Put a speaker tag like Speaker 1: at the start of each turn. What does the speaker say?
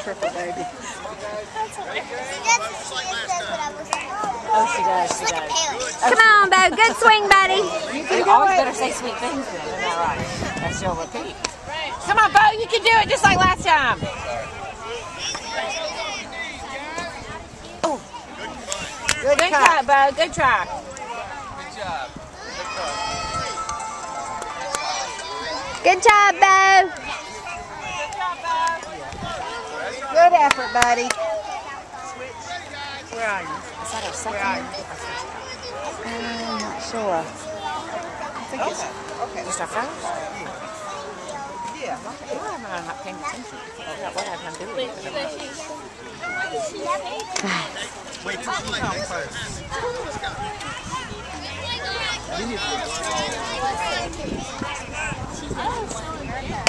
Speaker 1: purple baby.
Speaker 2: Oh, she does. She does.
Speaker 3: Come on, Bo. Good swing, buddy.
Speaker 2: You always better say sweet things then. Isn't that right? That's your repeat. Come on, Bo. You can do it just like last time. Good try, Bo. Good try.
Speaker 3: Good job, Bo.
Speaker 1: Good effort, buddy.
Speaker 2: Where are you? Is that our second?
Speaker 3: I'm not sure.
Speaker 2: I think it's just our first.
Speaker 1: Yeah.
Speaker 2: I'm not paying attention. What have I doing?
Speaker 4: Wait till she comes first.